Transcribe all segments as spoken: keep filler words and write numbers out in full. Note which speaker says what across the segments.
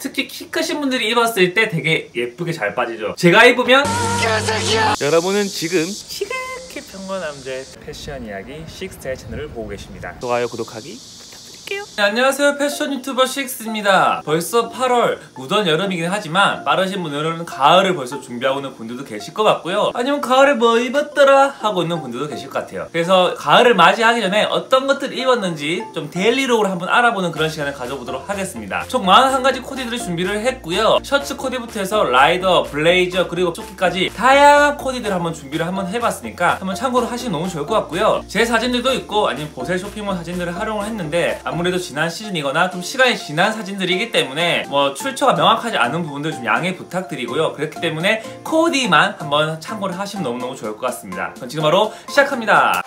Speaker 1: 특히 키 크신 분들이 입었을 때 되게 예쁘게 잘 빠지죠. 제가 입으면 여러분은 지금 시크하게 평범한 남자의 패션 이야기 식스의 채널을 보고 계십니다. 좋아요, 구독하기 네, 안녕하세요. 패션 유튜버 식스입니다. 벌써 팔월, 무더운 여름이긴 하지만 빠르신 분들은 가을을 벌써 준비하고 있는 분들도 계실 것 같고요. 아니면 가을에 뭐 입었더라 하고 있는 분들도 계실 것 같아요. 그래서 가을을 맞이하기 전에 어떤 것들을 입었는지 좀 데일리룩으로 한번 알아보는 그런 시간을 가져보도록 하겠습니다. 총 사십일 가지 코디들을 준비를 했고요. 셔츠 코디부터 해서 라이더, 블레이저, 그리고 조끼까지 다양한 코디들을 한번 준비를 한번 해봤으니까 한번 참고로 하시면 너무 좋을 것 같고요. 제 사진들도 있고 아니면 보세 쇼핑몰 사진들을 활용을 했는데 아무래도 지난 시즌이거나 좀 시간이 지난 사진들이기 때문에 뭐 출처가 명확하지 않은 부분들 좀 양해 부탁드리고요. 그렇기 때문에 코디만 한번 참고를 하시면 너무너무 좋을 것 같습니다. 그럼 지금 바로 시작합니다.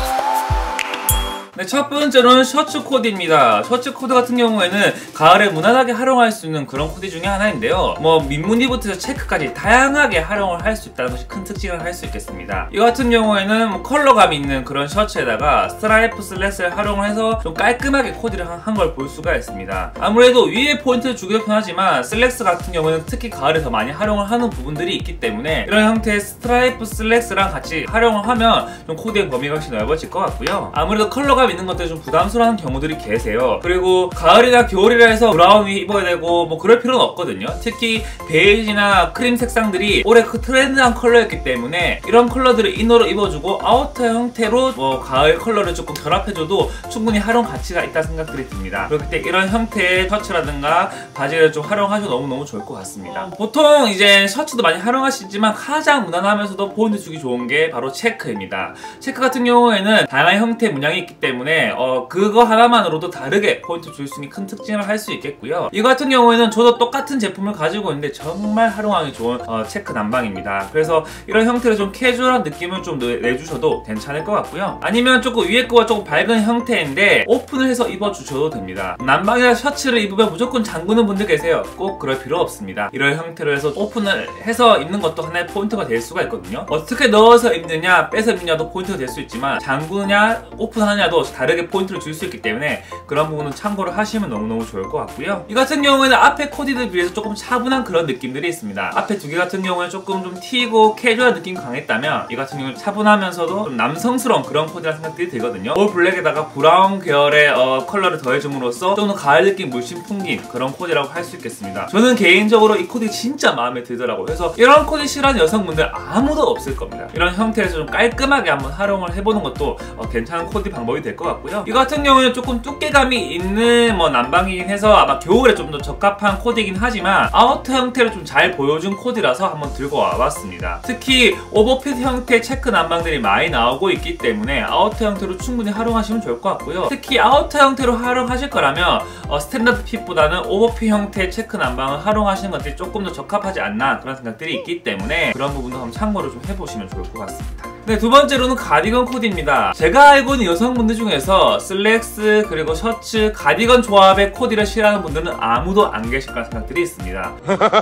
Speaker 1: 네, 첫 번째로는 셔츠 코디입니다. 셔츠 코디 같은 경우에는 가을에 무난하게 활용할 수 있는 그런 코디 중에 하나인데요. 뭐 민무늬부터 해서 체크까지 다양하게 활용을 할 수 있다는 것이 큰 특징을 할 수 있겠습니다. 이 같은 경우에는 뭐 컬러감 있는 그런 셔츠에다가 스트라이프 슬랙스를 활용을 해서 좀 깔끔하게 코디를 한 걸 볼 수가 있습니다. 아무래도 위에 포인트를 주기도 편하지만 슬랙스 같은 경우는 특히 가을에 더 많이 활용을 하는 부분들이 있기 때문에 이런 형태의 스트라이프 슬랙스랑 같이 활용을 하면 좀 코디의 범위가 훨씬 넓어질 것 같고요. 아무래도 컬러감 있는 것들이 좀 부담스러운 경우들이 계세요. 그리고 가을이나 겨울이라 해서 브라운 위 입어야 되고 뭐 그럴 필요는 없거든요. 특히 베이지나 크림 색상들이 올해 그 트렌드한 컬러였기 때문에 이런 컬러들을 이너로 입어주고 아우터 형태로 뭐 가을 컬러를 조금 결합해줘도 충분히 활용 가치가 있다는 생각들이 듭니다. 그렇기 때문에 이런 형태의 셔츠라든가 바지를 좀 활용하셔도 너무너무 좋을 것 같습니다. 보통 이제 셔츠도 많이 활용하시지만 가장 무난하면서도 포인트 주기 좋은 게 바로 체크입니다. 체크 같은 경우에는 다양한 형태의 문양이 있기 때문에 때문에 어 그거 하나만으로도 다르게 포인트 줄 수 있는 큰 특징을 할 수 있겠고요. 이거 같은 경우에는 저도 똑같은 제품을 가지고 있는데 정말 활용하기 좋은 어 체크 남방입니다. 그래서 이런 형태로 좀 캐주얼한 느낌을 좀 내주셔도 괜찮을 것 같고요. 아니면 조금 위에 거가 조금 밝은 형태인데 오픈을 해서 입어주셔도 됩니다. 남방이나 셔츠를 입으면 무조건 잠그는 분들 계세요. 꼭 그럴 필요 없습니다. 이런 형태로 해서 오픈을 해서 입는 것도 하나의 포인트가 될 수가 있거든요. 어떻게 넣어서 입느냐 빼서 입느냐도 포인트가 될 수 있지만 잠그느냐 오픈하냐도 다르게 포인트를 줄 수 있기 때문에 그런 부분은 참고를 하시면 너무너무 좋을 것 같고요. 이 같은 경우에는 앞에 코디들 비해서 조금 차분한 그런 느낌들이 있습니다. 앞에 두 개 같은 경우에 조금 좀 튀고 캐주얼 느낌이 강했다면 이 같은 경우는 차분하면서도 좀 남성스러운 그런 코디라는 생각들이 들거든요. 올 블랙에다가 브라운 계열의 어, 컬러를 더해줌으로써 좀 더 가을 느낌 물씬 풍긴 그런 코디라고 할 수 있겠습니다. 저는 개인적으로 이 코디 진짜 마음에 들더라고요. 그래서 이런 코디 싫어하는 여성분들 아무도 없을 겁니다. 이런 형태에서 좀 깔끔하게 한번 활용을 해보는 것도 어, 괜찮은 코디 방법이 될 것 같고요. 이거 같은 경우는 조금 두께감이 있는 뭐 남방이긴 해서 아마 겨울에 좀 더 적합한 코디이긴 하지만 아우터 형태를 좀 잘 보여준 코디라서 한번 들고 와봤습니다. 특히 오버핏 형태 체크 남방들이 많이 나오고 있기 때문에 아우터 형태로 충분히 활용하시면 좋을 것 같고요. 특히 아우터 형태로 활용하실 거라면 어, 스탠다드 핏보다는 오버핏 형태 체크 남방을 활용하시는 것들이 조금 더 적합하지 않나 그런 생각들이 있기 때문에 그런 부분도 한번 참고를 좀 해보시면 좋을 것 같습니다. 네, 두 번째로는 가디건 코디입니다. 제가 알고 있는 여성분들 중에서 슬랙스 그리고 셔츠, 가디건 조합의 코디를 싫어하는 분들은 아무도 안 계실 거라는 생각들이 있습니다.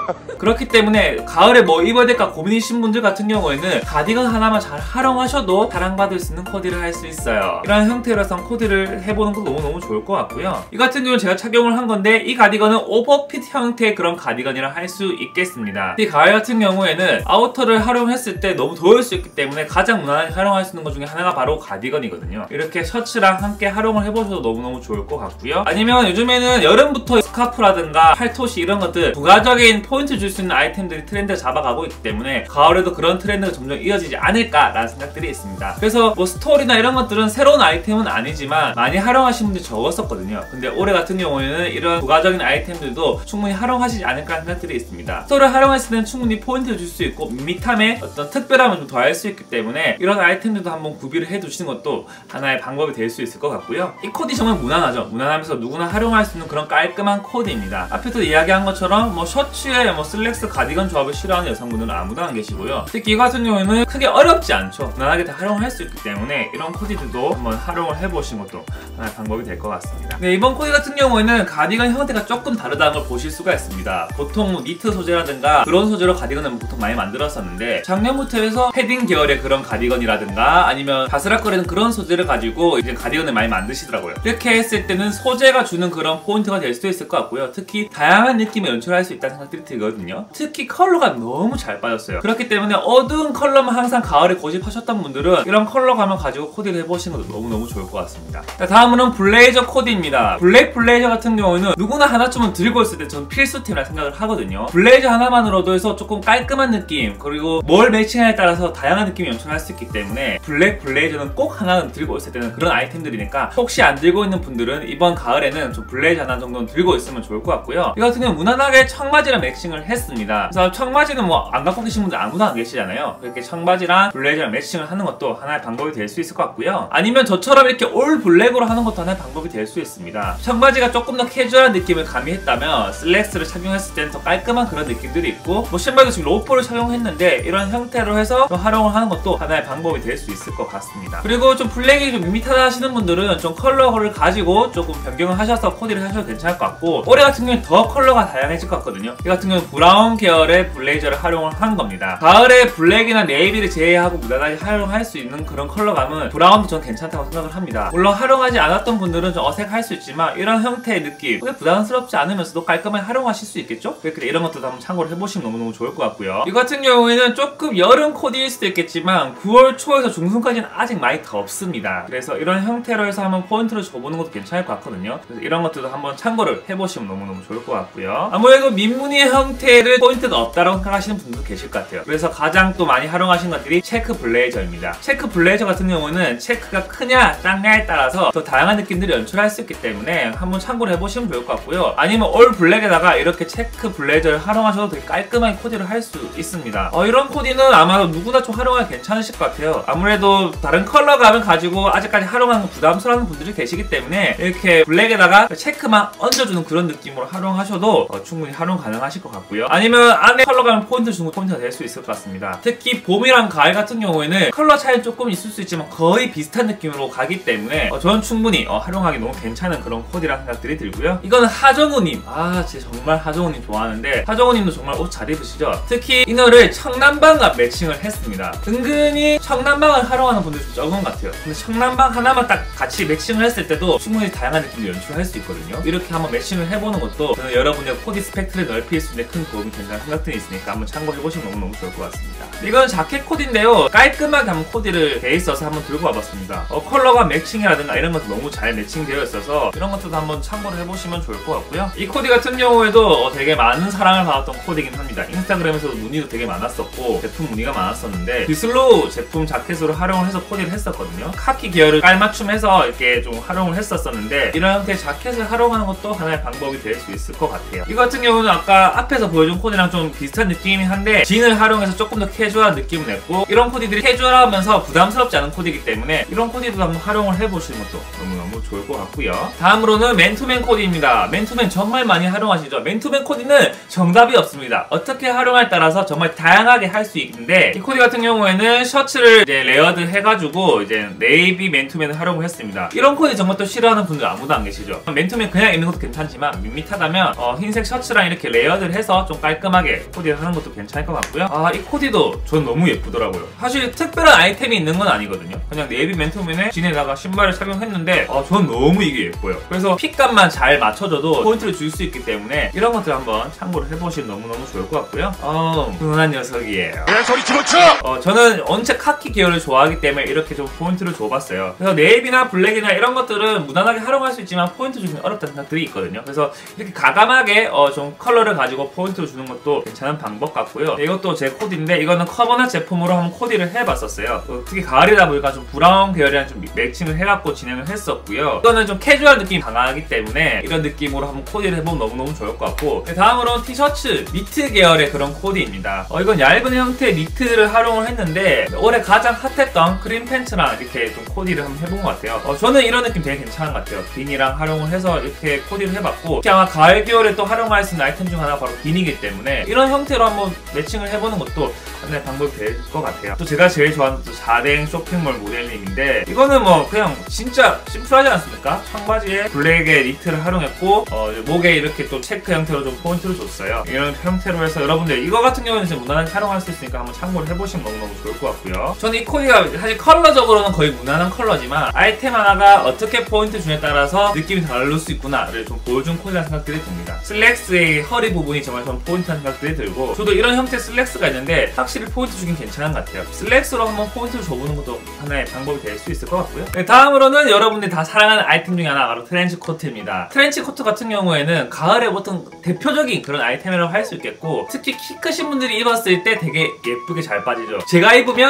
Speaker 1: 그렇기 때문에 가을에 뭐 입어야 될까 고민이신 분들 같은 경우에는 가디건 하나만 잘 활용하셔도 사랑받을 수 있는 코디를 할 수 있어요. 이런 형태로서 코디를 해보는 것도 너무너무 좋을 것 같고요. 이 같은 경우는 제가 착용을 한 건데 이 가디건은 오버핏 형태의 그런 가디건이라 할 수 있겠습니다. 이 가을 같은 경우에는 아우터를 활용했을 때 너무 더울 수 있기 때문에 가장 무난하게 활용할 수 있는 것 중에 하나가 바로 가디건이거든요. 이렇게 셔츠랑 함께 활용을 해보셔도 너무너무 좋을 것 같고요. 아니면 요즘에는 여름부터 스카프라든가 팔토시 이런 것들 부가적인 포인트 줄 수 있는 아이템들이 트렌드를 잡아가고 있기 때문에 가을에도 그런 트렌드가 점점 이어지지 않을까라는 생각들이 있습니다. 그래서 뭐 스토리나 이런 것들은 새로운 아이템은 아니지만 많이 활용하시는 분들이 적었었거든요. 근데 올해 같은 경우에는 이런 부가적인 아이템들도 충분히 활용하시지 않을까 생각들이 있습니다. 스토리를 활용했을 때는 충분히 포인트를 줄 수 있고 밋밋함에 어떤 특별함을 좀 더할 수 있기 때문에 이런 아이템들도 한번 구비를 해두시는 것도 하나의 방법이 될 수 있을 것 같고요. 이 코디 정말 무난하죠. 무난하면서 누구나 활용할 수 있는 그런 깔끔한 코디입니다. 앞에도 이야기한 것처럼 뭐 셔츠에 뭐 슬랙스 가디건 조합을 싫어하는 여성분들은 아무도 안 계시고요. 특히 이 같은 경우에는 크게 어렵지 않죠. 무난하게 다 활용할 수 있기 때문에 이런 코디들도 한번 활용을 해보시는 것도 하나의 방법이 될 것 같습니다. 네, 이번 코디 같은 경우에는 가디건 형태가 조금 다르다는 걸 보실 수가 있습니다. 보통 뭐 니트 소재라든가 그런 소재로 가디건을 보통 많이 만들었었는데 작년부터 해서 패딩 계열의 그런 가디건이라든가 아니면 바스락거리는 그런 소재를 가지고 이제 가디건을 많이 만드시더라고요. 이렇게 했을 때는 소재가 주는 그런 포인트가 될 수도 있을 것 같고요. 특히 다양한 느낌을 연출할 수 있다는 생각들이 들거든요. 특히 컬러가 너무 잘 빠졌어요. 그렇기 때문에 어두운 컬러만 항상 가을에 고집하셨던 분들은 이런 컬러감을 가지고 코디를 해보시는 것도 너무너무 좋을 것 같습니다. 자, 다음은 블레이저 코디입니다. 블랙 블레이저 같은 경우는 누구나 하나쯤은 들고 있을 때 저는 필수템이라 생각을 하거든요. 블레이저 하나만으로도 해서 조금 깔끔한 느낌, 그리고 뭘 매칭하에 따라서 다양한 느낌이 연출할 수 있기 때문에 블랙 블레이저는 꼭 하나는 들고 있을 때는 그런 아이템들이니까 혹시 안 들고 있는 분들은 이번 가을에는 좀 블레이저 하나 정도는 들고 있으면 좋을 것 같고요. 이 같은 경우는 무난하게 청바지랑 매칭을 했습니다. 그래서 청바지는 뭐 안 갖고 계신 분들 아무도 안 계시잖아요. 이렇게 청바지랑 블레이저랑 매칭을 하는 것도 하나의 방법이 될 수 있을 것 같고요. 아니면 저처럼 이렇게 올 블랙으로 하는 것도 하나의 방법이 될 수 있습니다. 청바지가 조금 더 캐주얼한 느낌을 가미했다면 슬랙스를 착용했을 때는 더 깔끔한 그런 느낌들이 있고, 뭐 신발도 지금 로퍼를 착용했는데 이런 형태로 해서 좀 활용을 하는 것도 하나의 방법이 될 수 있을 것 같습니다. 그리고 좀 블랙이 좀 밋밋하다 하시는 분들은 좀 컬러를 가지고 조금 변경을 하셔서 코디를 하셔도 괜찮을 것 같고, 올해 같은 경우는 더 컬러가 다양해질 것 같거든요. 이 같은 경우는 브라운 계열의 블레이저를 활용을 한 겁니다. 가을에 블랙이나 네이비를 제외하고 무난하게 활용할 수 있는 그런 컬러감은 브라운도 전 괜찮다고 생각을 합니다. 물론 활용하지 않았던 분들은 좀 어색할 수 있지만 이런 형태의 느낌, 부담스럽지 않으면서도 깔끔하게 활용하실 수 있겠죠? 그러니까 이런 것도 한번 참고를 해보시면 너무너무 좋을 것 같고요. 이 같은 경우에는 조금 여름 코디일 수도 있겠지만 구월 초에서 중순까지는 아직 많이 덥습니다. 그래서 이런 형태로 해서 한번 포인트를 줘보는 것도 괜찮을 것 같거든요. 그래서 이런 것들도 한번 참고를 해보시면 너무너무 좋을 것 같고요. 아무래도 민무늬 형태를 포인트가 없다라고 생각하시는 분도 계실 것 같아요. 그래서 가장 또 많이 활용하신 것들이 체크 블레이저입니다. 체크 블레이저 같은 경우는 체크가 크냐 작냐에 따라서 더 다양한 느낌들을 연출할 수 있기 때문에 한번 참고를 해보시면 좋을 것 같고요. 아니면 올 블랙에다가 이렇게 체크 블레이저를 활용하셔도 되게 깔끔하게 코디를 할 수 있습니다. 어, 이런 코디는 아마 누구나 좀 활용하기 괜찮으실 것 같아요. 아무래도 다른 컬러감을 가지고 아직까지 활용하는 거 부담스러워하는 분들이 계시기 때문에 이렇게 블랙에다가 체크만 얹어주는 그런 느낌으로 활용하셔도 어, 충분히 활용 가능하실 것 같고요. 아니면 안에 컬러감을 포인트 주는 포인트가 될 수 있을 것 같습니다. 특히 봄이랑 가을 같은 경우에는 컬러 차이는 조금 있을 수 있지만 거의 비슷한 느낌으로 가기 때문에 어, 저는 충분히 어, 활용하기 너무 괜찮은 그런 코디라는 생각들이 들고요. 이거는 하정우님, 아 진짜 정말 하정우님 좋아하는데, 하정우님도 정말 옷 잘 입으시죠? 특히 이너를 청남방과 매칭을 했습니다. 은근히 청남방을 활용하는 분들이 좀 적은 것 같아요. 근데 청남방 하나만 딱 같이 매칭을 했을 때도 충분히 다양한 느낌을 연출할 수 있거든요. 이렇게 한번 매칭을 해보는 것도 저는 여러분의 코디 스펙트를 넓힐 수 있는 큰 도움이 된다는 생각들이 있으니까 한번 참고해보시면 너무너무 좋을 것 같습니다. 이건 자켓 코디인데요. 깔끔하게 한번 코디를 돼 있어서 한번 들고 와봤습니다. 어, 컬러가 매칭이라든가 이런 것도 너무 잘 매칭되어 있어서 이런 것도 한번 참고를 해보시면 좋을 것 같고요. 이 코디 같은 경우에도 어, 되게 많은 사랑을 받았던 코디긴 합니다. 인스타그램에서도 문의도 되게 많았었고 제품 문의가 많았었는데 비슬로우 제품 자켓으로 활용을 해서 코디를 했었거든요. 카키 계열을 깔맞춤해서 이렇게 좀 활용을 했었었는데 이런 형태의 자켓을 활용하는 것도 하나의 방법이 될 수 있을 것 같아요. 이 같은 경우는 아까 앞에서 보여준 코디랑 좀 비슷한 느낌이긴 한데 진을 활용해서 조금 더 캐주얼한 느낌을 냈고, 이런 코디들이 캐주얼하면서 부담스럽지 않은 코디이기 때문에 이런 코디도 한번 활용을 해보시는 것도 너무너무 좋을 것 같고요. 다음으로는 맨투맨 코디입니다. 맨투맨 정말 많이 활용하시죠? 맨투맨 코디는 정답이 없습니다. 어떻게 활용할 따라서 정말 다양하게 할 수 있는데, 이 코디 같은 경우에는 셔츠를 이제 레이어드 해가지고 이제 네이비 맨투맨을 활용을 했습니다. 이런 코디 정말 또 싫어하는 분들 아무도 안 계시죠? 맨투맨 그냥 입는 것도 괜찮지만 밋밋하다면 어, 흰색 셔츠랑 이렇게 레이어드를 해서 좀 깔끔하게 코디를 하는 것도 괜찮을 것 같고요. 아, 이 코디도 전 너무 예쁘더라고요. 사실 특별한 아이템이 있는 건 아니거든요. 그냥 네이비 맨투맨에 진에다가 신발을 착용했는데 어, 전 너무 이게 예뻐요. 그래서 핏감만 잘 맞춰줘도 포인트를 줄 수 있기 때문에 이런 것들 한번 참고를 해보시면 너무너무 좋을 것 같고요. 어, 훈훈한 녀석이에요.
Speaker 2: 내 소리 집어쳐!
Speaker 1: 어, 저는 원체 카키 계열을 좋아하기 때문에 이렇게 좀 포인트를 줘봤어요. 그래서 네이비나 블랙이나 이런 것들은 무난하게 활용할 수 있지만 포인트 주기는 어렵다는 생각들이 있거든요. 그래서 이렇게 가감하게 어, 좀 컬러를 가지고 포인트를 주는 것도 괜찮은 방법 같고요. 네, 이것도 제 코디인데 이거는 커버넛 제품으로 한번 코디를 해봤었어요. 어, 특히 가을이다 보니까 좀 브라운 계열이랑 좀 매칭을 해갖고 진행을 했었고요. 이거는 좀 캐주얼 느낌이 강하기 때문에 이런 느낌으로 한번 코디를 해보면 너무너무 좋을 것 같고, 네, 다음으로는 티셔츠 니트 계열의 그런 코디입니다. 어, 이건 얇은 형태의 니트를 활용을 했는데 올해 가장 핫했던 크림 팬츠랑 이렇게 좀 코디를 한번 해본 것 같아요. 어, 저는 이런 느낌 되게 괜찮은 것 같아요. 비니랑 활용을 해서 이렇게 코디를 해봤고, 특히 아마 가을 겨울에 또 활용할 수 있는 아이템 중 하나가 바로 비니이기 때문에 이런 형태로 한번 매칭을 해보는 것도 하나의 방법이 될 것 같아요. 또 제가 제일 좋아하는 또 자댕 쇼핑몰 모델님인데, 이거는 뭐 그냥 진짜 심플하지 않습니까? 청바지에 블랙의 니트를 활용했고 어, 목에 이렇게 또 체크 형태로 좀 포인트를 줬어요. 이런 형태로 해서 여러분들 이거 같은 경우는 이제 무난하게 활용할 수 있으니까 한번 참고를 해보시면 너무너무 좋을 것 같고요. 저는 이 코디가 사실 컬러적으로는 거의 무난한 컬러지만 아이템 하나가 어떻게 포인트 주냐에 따라서 느낌이 다를 수 있구나를 좀 보여준 코디라는 생각들이 듭니다. 슬랙스의 허리 부분이 정말 좀 포인트한 생각들이 들고, 저도 이런 형태의 슬랙스가 있는데 확실히 포인트 주긴 괜찮은 것 같아요. 슬랙스로 한번 포인트를 줘보는 것도 하나의 방법이 될 수 있을 것 같고요. 네, 다음으로는 여러분들이 다 사랑하는 아이템 중에 하나, 바로 트렌치 코트입니다. 트렌치 코트 같은 경우에는 가을에 보통 대표적인 그런 아이템이라고 할 수 있겠고, 특히 키 크신 분들이 입었을 때 되게 예쁘게 잘 빠지죠. 제가 입으면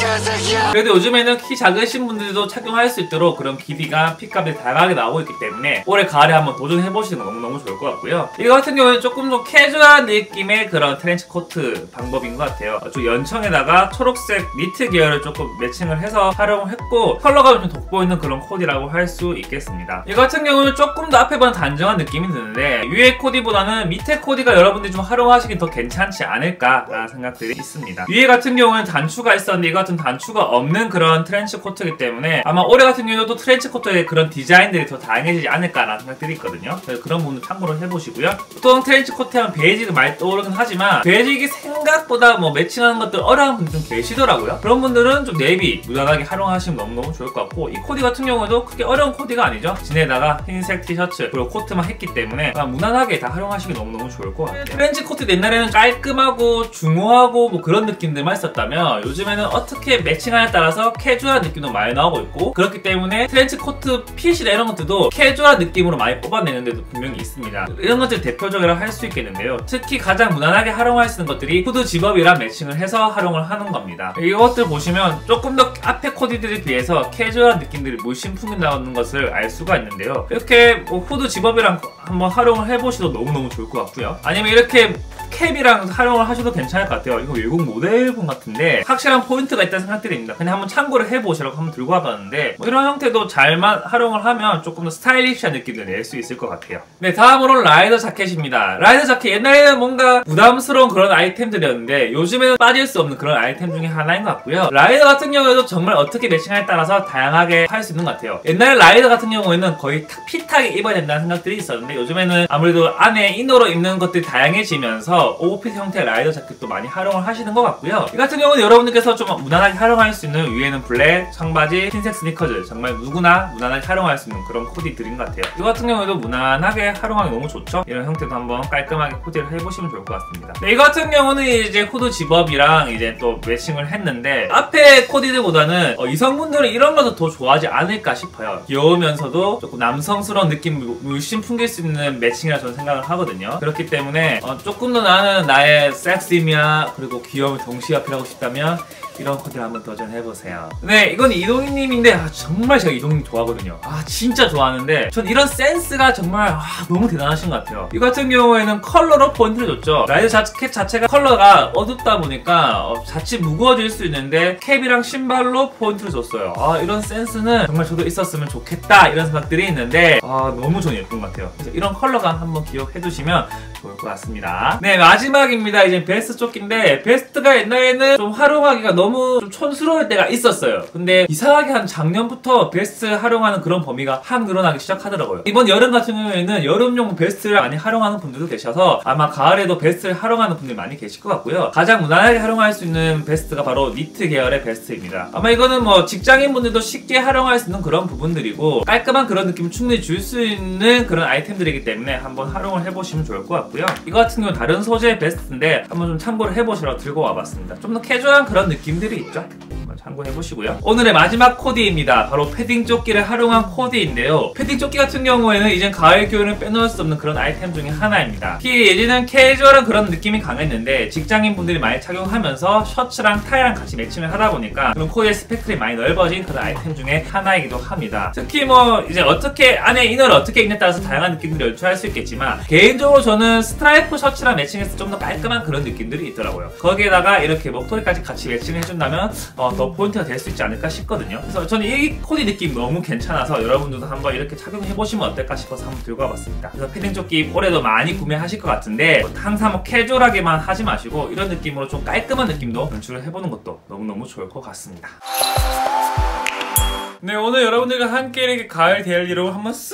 Speaker 1: 그래도 요즘에는 키 작으신 분들도 착용할 수 있도록 그런 길이가 핏값이 다양하게 나오고 있기 때문에 올해 가을에 한번 도전해보시는 거 너무너무 좋을 것 같고요. 이거 같은 경우는 조금 더 캐주얼한 느낌의 그런 트렌치 코트 방법인 것 같아요. 좀 연청에다가 초록색 니트 계열을 조금 매칭을 해서 활용을 했고, 컬러감이 좀 돋보이는 그런 코디라고 할 수 있겠습니다. 이거 같은 경우는 조금 더 앞에 보다 단정한 느낌이 드는데, 위에 코디보다는 밑에 코디가 여러분들이 좀 활용하시기 더 괜찮지 않을까라는 생각들이 있습니다. 위에 같은 경우는 단추가 있었는데 이거 같은 단추가 없는 그런 트렌치 코트이기 때문에 아마 올해 같은 경우도 트렌치 코트의 그런 디자인들이 더 다양해지지 않을까라는 생각들이 있거든요. 그래서 그런 부분 참고로 해보시고요. 보통 트렌치 코트 하면 베이지가 많이 떠오르긴 하지만 베이직이 생각보다 뭐 매칭하는 것들 어려운 분들 좀 계시더라고요. 그런 분들은 좀 네이비 무난하게 활용하시면 너무너무 좋을 것 같고, 이 코디 같은 경우에도 크게 어려운 코디가 아니죠. 진에다가 흰색 티셔츠 그리고 코트만 했기 때문에 무난하게 다 활용하시기 너무너무 좋을 것 같아요. 트렌치 코트 옛날에는 깔끔하고 중후하고 뭐 그런 느낌들만 있었다면 요즘에는 어떻게 매칭하냐에 따라서 캐주얼한 느낌도 많이 나오고 있고, 그렇기 때문에 트렌치 코트 핏이나 이런 것들도 캐주얼한 느낌으로 많이 뽑아내는 데도 분명히 있습니다. 이런 것들 대표적이라고 할 수 있겠는데요. 특히 가장 무난하게 활용할 수 있는 것들이 후드 집업이랑 매칭을 해서 활용을 하는 겁니다. 이것들 보시면 조금 더 앞에 코디들에 비해서 캐주얼한 느낌들이 물씬 풍긴다는 것을 알 수가 있는데요. 이렇게 뭐 후드 집업이랑 한번 활용을 해보셔도 너무너무 좋을 것 같고요. 아니면 이렇게 캡이랑 활용을 하셔도 괜찮을 것 같아요. 이거 외국 모델분 같은데 확실한 포인트가 있다는 생각들이 듭니다. 그냥 한번 참고를 해보시라고 한번 들고 와봤는데, 뭐 이런 형태도 잘만 활용을 하면 조금 더 스타일리시한 느낌을 낼 수 있을 것 같아요. 네, 다음으로는 라이더 자켓입니다. 라이더 자켓, 옛날에는 뭔가 부담스러운 그런 아이템들이었는데 요즘에는 빠질 수 없는 그런 아이템 중에 하나인 것 같고요. 라이더 같은 경우에도 정말 어떻게 매칭하에 따라서 다양하게 할 수 있는 것 같아요. 옛날에 라이더 같은 경우에는 거의 핏하게 입어야 된다는 생각들이 있었는데 요즘에는 아무래도 안에 이너로 입는 것들이 다양해지면서 오버핏 형태의 라이더 자켓도 많이 활용을 하시는 것 같고요. 이 같은 경우는 여러분들께서 좀 무난하게 활용할 수 있는, 위에는 블랙, 청바지, 흰색 스니커즈, 정말 누구나 무난하게 활용할 수 있는 그런 코디들인 것 같아요. 이 같은 경우에도 무난하게 활용하기 너무 좋죠. 이런 형태도 한번 깔끔하게 코디를 해보시면 좋을 것 같습니다. 네, 이 같은 경우는 이제 후드 집업이랑 이제 또 매칭을 했는데 앞에 코디들보다는 어, 이성분들은 이런 것도 더 좋아하지 않을까 싶어요. 귀여우면서도 조금 남성스러운 느낌 물씬 풍길 수 있는 매칭이라 저는 생각을 하거든요. 그렇기 때문에 어, 조금 더 나는 나의 섹시미와 그리고 귀여움을 동시에 어필하고 싶다면 이런 코디를 한번 도전해보세요. 네, 이건 이동희님인데 아, 정말 제가 이동희님 좋아하거든요. 아, 진짜 좋아하는데 전 이런 센스가 정말 아, 너무 대단하신 것 같아요. 이 같은 경우에는 컬러로 포인트를 줬죠. 라이더 자켓 자체가 컬러가 어둡다 보니까 어, 자칫 무거워질 수 있는데 캡이랑 신발로 포인트를 줬어요. 아, 이런 센스는 정말 저도 있었으면 좋겠다 이런 생각들이 있는데 아, 너무 저는 예쁜 것 같아요. 그래서 이런 컬러감 한번 기억해두시면 좋을 것 같습니다. 네, 마지막입니다. 이제 베스트 조끼인데 베스트가 옛날에는 좀 활용하기가 너무 너무 좀 촌스러울 때가 있었어요. 근데 이상하게 한 작년부터 베스트 활용하는 그런 범위가 확 늘어나기 시작하더라고요. 이번 여름 같은 경우에는 여름용 베스트를 많이 활용하는 분들도 계셔서 아마 가을에도 베스트를 활용하는 분들이 많이 계실 것 같고요. 가장 무난하게 활용할 수 있는 베스트가 바로 니트 계열의 베스트입니다. 아마 이거는 뭐 직장인 분들도 쉽게 활용할 수 있는 그런 부분들이고 깔끔한 그런 느낌을 충분히 줄 수 있는 그런 아이템들이기 때문에 한번 활용을 해보시면 좋을 것 같고요. 이거 같은 경우는 다른 소재의 베스트인데 한번 좀 참고를 해보시라고 들고 와봤습니다. 좀 더 캐주얼한 그런 느낌 들이 있죠. 참고해보시고요. 오늘의 마지막 코디입니다. 바로 패딩 조끼를 활용한 코디인데요. 패딩 조끼 같은 경우에는 이젠 가을 겨울은 빼놓을 수 없는 그런 아이템 중에 하나입니다. 특히 예전에는 캐주얼한 그런 느낌이 강했는데 직장인 분들이 많이 착용하면서 셔츠랑 타이랑 같이 매칭을 하다 보니까 그런 코디의 스펙트럼이 많이 넓어진 그런 아이템 중에 하나이기도 합니다. 특히 뭐 이제 어떻게 안에 이너를 어떻게 입냐에 따라서 다양한 느낌들을 연출할 수 있겠지만 개인적으로 저는 스트라이프 셔츠랑 매칭해서 좀 더 깔끔한 그런 느낌들이 있더라고요. 거기에다가 이렇게 목도리까지 같이 매칭을 해준다면 어, 더 포인트가 될 수 있지 않을까 싶거든요. 그래서 저는 이 코디 느낌 너무 괜찮아서 여러분들도 한번 이렇게 착용해보시면 어떨까 싶어서 한번 들고 와봤습니다. 그래서 패딩 조끼 올해도 많이 구매하실 것 같은데 뭐 항상 뭐 캐주얼하게만 하지 마시고 이런 느낌으로 좀 깔끔한 느낌도 연출을 해보는 것도 너무너무 좋을 것 같습니다. 네, 오늘 여러분들과 함께 이렇게 가을 데일리로 한번 쓱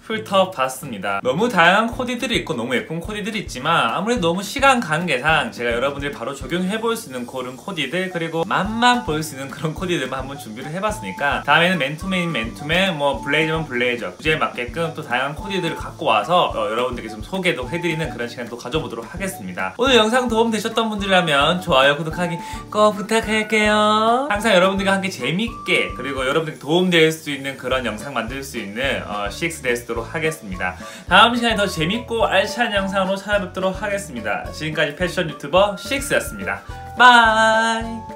Speaker 1: 훑어봤습니다. 너무 다양한 코디들이 있고 너무 예쁜 코디들이 있지만 아무래도 너무 시간 관계상 제가 여러분들이 바로 적용해볼 수 있는 그런 코디들 그리고 맛만 볼 수 있는 그런 코디들만 한번 준비를 해봤으니까 다음에는 맨투맨인 맨투맨 뭐 블레이저면 블레이저 주제에 맞게끔 또 다양한 코디들을 갖고 와서 어, 여러분들께 좀 소개도 해드리는 그런 시간 또 가져보도록 하겠습니다. 오늘 영상 도움 되셨던 분들이라면 좋아요 구독하기 꼭 부탁할게요. 항상 여러분들과 함께 재밌게 그리고 여러분들께 도움될 수 있는 그런 영상 만들 수 있는 어, 식스 되도록 하겠습니다. 다음 시간에 더 재밌고 알찬 영상으로 찾아뵙도록 하겠습니다. 지금까지 패션 유튜버 식스였습니다. 바이.